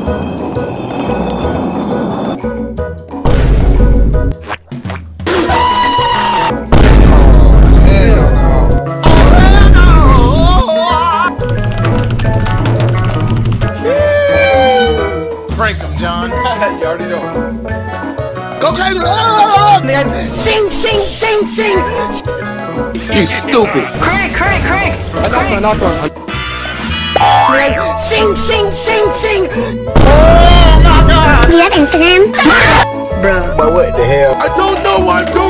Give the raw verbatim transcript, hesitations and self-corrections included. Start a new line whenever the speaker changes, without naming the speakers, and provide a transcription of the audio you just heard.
Prank him, John.
You already know.
Go crazy! Sing, sing, sing, sing!
You stupid!
Crank, crank, crank!
I knocked one, I knocked one.
Sing, sing, sing, sing!
Oh my god! Do you have Instagram?
Bro.
But what the hell? I don't know what I'm doing!